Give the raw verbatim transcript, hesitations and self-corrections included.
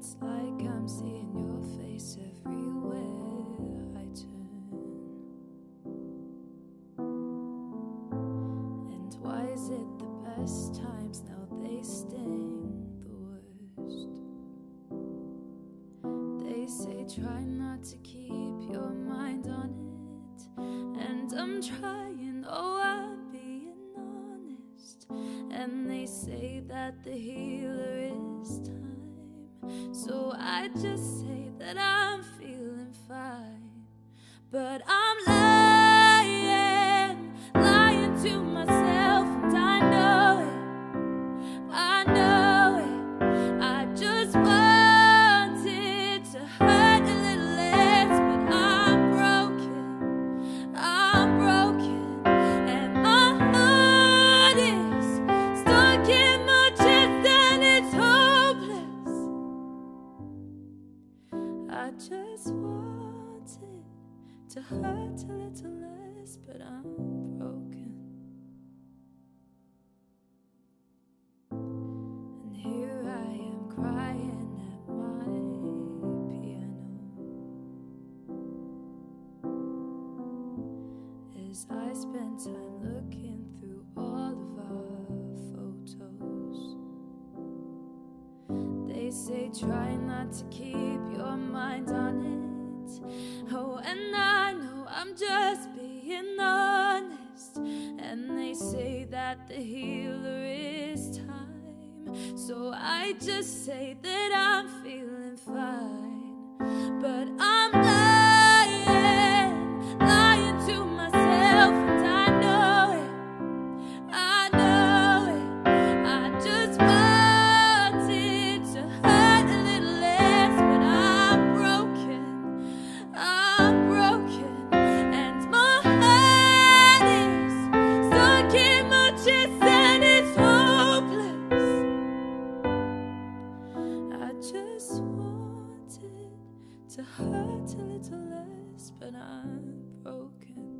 It's like I'm seeing your face everywhere I turn. And why is it the best times now they sting the worst? They say try not to keep your mind on it, and I'm trying, oh I'm being honest. And they say that the healer is time, so I just say that I'm feeling fine. But I'm lying, lying to myself, and I know it, I know it. I just wanted to hurt a little less, but I'm broken, I'm broken, and my heart is stuck in my chest and it's hopeless. I just wanted to hurt a little less, but I'm broken. And here I am crying at my piano as I spend time looking through all of our photos. They say try not to keep your mind on it, oh, and I know I'm just being honest. And they say that the healer is time, so I just say that I'm feeling fine. But I'm lying, lying to myself, and I know it, I know it. I just wanted to hurt a little less, but I'm broken, I'm broken, and my heart is stuck in my chest and it's hopeless. I just wanted to hurt a little less, but I'm broken.